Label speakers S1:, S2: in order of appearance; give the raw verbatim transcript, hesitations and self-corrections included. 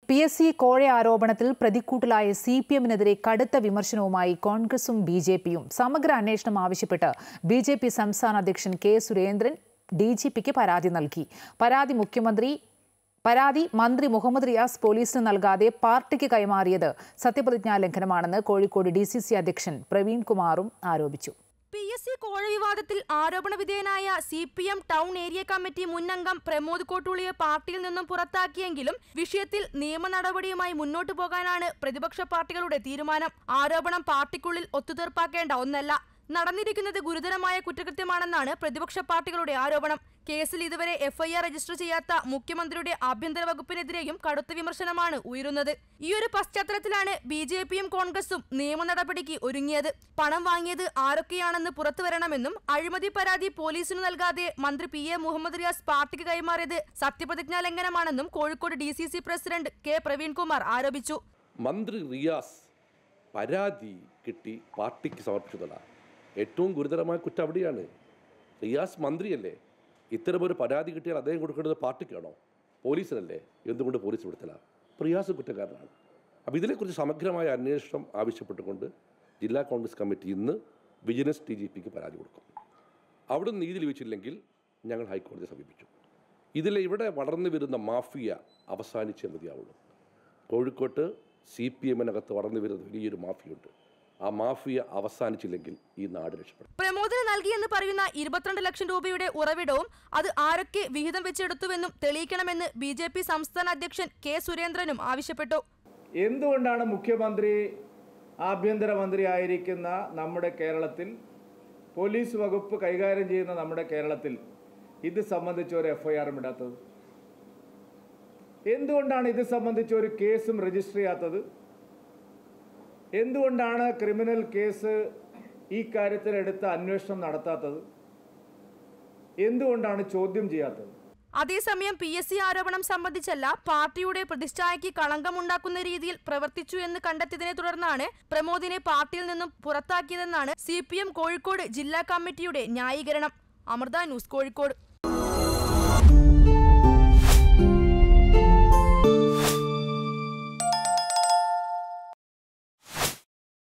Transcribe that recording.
S1: P S C കോഴ ആരോപണത്തിൽ പ്രതിക്കൂട്ടിലായ C P എമ്മിനെതിരെ കടുത്ത വിമർശനവുമായി കോൺഗ്രസും ബി ജെ പിയും സമഗ്ര അന്വേഷണം ആവശ്യപ്പെട്ട് ബി ജെ പി സംസ്ഥാന അധ്യക്ഷൻ കെ സുരേന്ദ്രൻ ഡി ജി പിക്ക് പരാതി നൽകി. പരാതി മുഖ്യമന്ത്രി പരാതി മന്ത്രി മുഹമ്മദ് റിയാസ് പോലീസിന് നൽകാതെ പാർട്ടിക്ക് കൈമാറിയത് സത്യപ്രതിജ്ഞാ ലംഘനമാണെന്ന് കോഴിക്കോട് ഡി സി സി അധ്യക്ഷൻ പ്രവീൺ കുമാറും ആരോപിച്ചു.
S2: പി എസ് സി കോഴ വിവാദത്തിൽ ആരോപണ വിധേയനായ C P M town area committee മുൻ അംഗം പ്രമോദ് കോട്ടൂളിയെ പാർട്ടിയിൽ നിന്നും പുറത്താക്കിയെങ്കിലും വിഷയത്തിൽ നിയമ നടപടിയുമായി മുന്നോട്ടു പോകാനാണ് പ്രതിപക്ഷ പാർട്ടികളുടെ തീരുമാനം. ആരോപണം പാർട്ടിക്കുള്ളിൽ ഒത്തുതീർപ്പാക്കേണ്ട ഒന്നല്ല. നടന്നിരിക്കുന്നത് ഗുരുതരമായ കുറ്റകൃത്യമാണെന്നാണ് പ്രതിപക്ഷ പാർട്ടികളുടെ ആരോപണം. കേസിൽ ഇതുവരെ എഫ് ഐ ആർ രജിസ്റ്റർ ചെയ്യാത്ത മുഖ്യമന്ത്രിയുടെ ആഭ്യന്തര വകുപ്പിനെതിരെയും കടുത്ത വിമർശനമാണ് ഉയരുന്നത്. ഈയൊരു പശ്ചാത്തലത്തിലാണ് ബി ജെ പിയും കോൺഗ്രസും നിയമ നടപടിക്ക് ഒരുങ്ങിയത്. പണം വാങ്ങിയത് ആരൊക്കെയാണെന്ന് പുറത്തുവരണമെന്നും അഴിമതി പരാതി പോലീസിന് നൽകാതെ മന്ത്രി പി എ മുഹമ്മദ് റിയാസ് പാർട്ടിക്ക് കൈമാറിയത് സത്യപ്രതിജ്ഞാ ലംഘനമാണെന്നും Kozhikode D C C president K Praveen Kumar ആരോപിച്ചു.
S3: മന്ത്രി റിയാസ് പരാതി കിട്ടി പാർട്ടിക്ക് സമർപ്പിച്ചതാണ് ഏറ്റവും ഗുരുതരമായ കുറ്റം. അവിടെയാണ് റിയാസ് മന്ത്രിയല്ലേ, ഇത്തരമൊരു പരാതി കിട്ടിയാൽ അദ്ദേഹം കൊടുക്കേണ്ടത് പാർട്ടിക്കാണോ, പോലീസിനല്ലേ? എന്തുകൊണ്ട് പോലീസ് കൊടുത്തില്ല? റിയാസ് കുറ്റക്കാരനാണ്. അപ്പോൾ ഇതിനെക്കുറിച്ച് സമഗ്രമായ അന്വേഷണം ആവശ്യപ്പെട്ടുകൊണ്ട് ജില്ലാ കോൺഗ്രസ് കമ്മിറ്റി ഇന്ന് വിജിലൻസ് ഡി ജി പിക്ക് പരാതി കൊടുക്കും. അവിടെ നീതി ലഭിച്ചില്ലെങ്കിൽ ഞങ്ങൾ ഹൈക്കോടതിയെ സമീപിക്കും. ഇതിൽ ഇവിടെ വളർന്നു വരുന്ന മാഫിയ അവസാനിച്ചേ മതിയാവുള്ളൂ. കോഴിക്കോട്ട് സി പി എമ്മിനകത്ത് വളർന്നു വരുന്ന വലിയൊരു മാഫിയുണ്ട്. ആ മാഫിയ അവസാനിച്ചില്ലെങ്കിൽ ഈ നാട് രക്ഷപ്പെടും.
S2: പ്രമോദിന് നൽകിയെന്ന് പറയുന്ന ഇരുപത്തിരണ്ട് ലക്ഷം രൂപയുടെ ഉറവിടവും അത് ആരൊക്കെ വിഹിതം വെച്ചെടുത്തുവെന്നും തെളിയിക്കണമെന്ന് ബി ജെ പി സംസ്ഥാന അധ്യക്ഷൻ കെ സുരേന്ദ്രനും ആവശ്യപ്പെട്ടു.
S4: എന്തുകൊണ്ടാണ് മുഖ്യമന്ത്രി ആഭ്യന്തരമന്ത്രി ആയിരിക്കുന്ന നമ്മുടെ കേരളത്തിൽ, പോലീസ് വകുപ്പ് കൈകാര്യം ചെയ്യുന്ന നമ്മുടെ കേരളത്തിൽ ഇത് സംബന്ധിച്ച് ഒരു എഫ് ഐ ആറും ഇടാത്തത്? എന്തുകൊണ്ടാണ് ഇത് സംബന്ധിച്ച് ഒരു കേസും രജിസ്റ്റർ ചെയ്യാത്തത്? എന്തുകൊണ്ടാണ് ക്രിമിനൽ കേസ് ഈ കാര്യത്തിൽ എടുത്ത അന്വേഷണം നടത്താത്തത്? എന്തുകൊണ്ടാണ് ചോദ്യം ചെയ്യാത്തത്?
S2: അതേസമയം പി എസ് സി ആരോപണം സംബന്ധിച്ചല്ല, പാർട്ടിയുടെ പ്രതിഷ്ഠയ്ക്ക് കളങ്കമുണ്ടാക്കുന്ന രീതിയിൽ പ്രവർത്തിച്ചു എന്ന് കണ്ടെത്തിയതിനെ തുടർന്നാണ് പ്രമോദിനെ പാർട്ടിയിൽ നിന്നും പുറത്താക്കിയതെന്നാണ് സി പി എം കോഴിക്കോട് ജില്ലാ കമ്മിറ്റിയുടെ ന്യായീകരണം. അമൃത ന്യൂസ്, കോഴിക്കോട്.